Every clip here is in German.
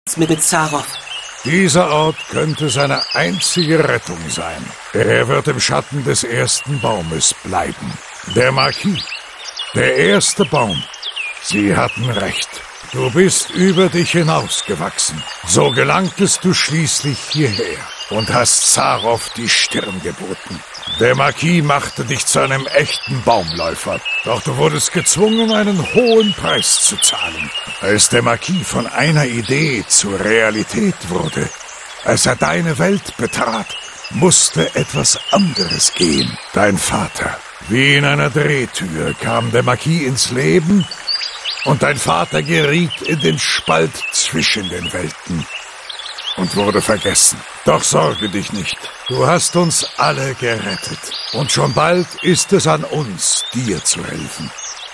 mit Zaroff. Dieser Ort könnte seine einzige Rettung sein. Er wird im Schatten des ersten Baumes bleiben. Der Marquis, der erste Baum. Sie hatten recht. Du bist über dich hinausgewachsen. So gelangtest du schließlich hierher und hast Zaroff die Stirn geboten. Der Marquis machte dich zu einem echten Baumläufer. Doch du wurdest gezwungen, einen hohen Preis zu zahlen. Als der Marquis von einer Idee zur Realität wurde, als er deine Welt betrat, musste etwas anderes gehen. Dein Vater. Wie in einer Drehtür kam der Marquis ins Leben und dein Vater geriet in den Spalt zwischen den Welten und wurde vergessen. Doch sorge dich nicht, du hast uns alle gerettet. Und schon bald ist es an uns, dir zu helfen.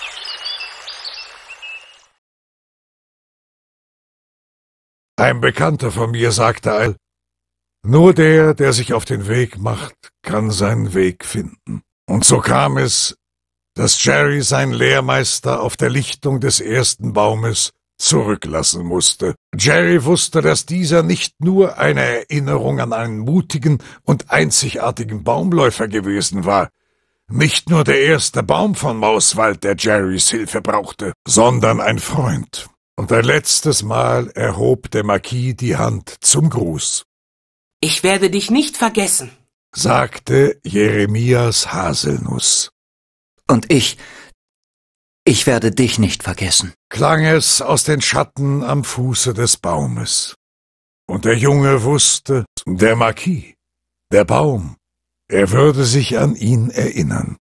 Ein Bekannter von mir sagte, nur der sich auf den Weg macht, kann seinen Weg finden. Und so kam es, dass Jerry seinen Lehrmeister auf der Lichtung des ersten Baumes zurücklassen musste. Jerry wusste, dass dieser nicht nur eine Erinnerung an einen mutigen und einzigartigen Baumläufer gewesen war, nicht nur der erste Baum von Mauswald, der Jerrys Hilfe brauchte, sondern ein Freund. Und ein letztes Mal erhob der Marquis die Hand zum Gruß. Ich werde dich nicht vergessen, sagte Jeremias Haselnuss. Und ich werde dich nicht vergessen, klang es aus den Schatten am Fuße des Baumes. Und der Junge wusste, der Marquis, der Baum, er würde sich an ihn erinnern.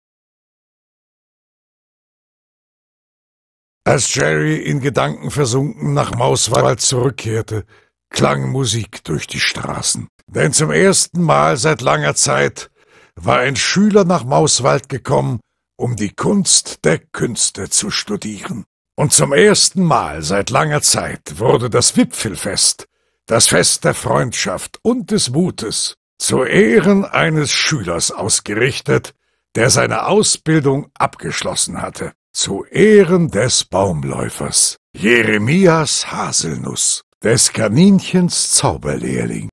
Als Jerry in Gedanken versunken nach Mauswald zurückkehrte, klang Musik durch die Straßen. Denn zum ersten Mal seit langer Zeit war ein Schüler nach Mauswald gekommen, um die Kunst der Künste zu studieren. Und zum ersten Mal seit langer Zeit wurde das Wipfelfest, das Fest der Freundschaft und des Mutes, zu Ehren eines Schülers ausgerichtet, der seine Ausbildung abgeschlossen hatte, zu Ehren des Baumläufers, Jeremias Haselnuss, des Kaninchens Zauberlehrling.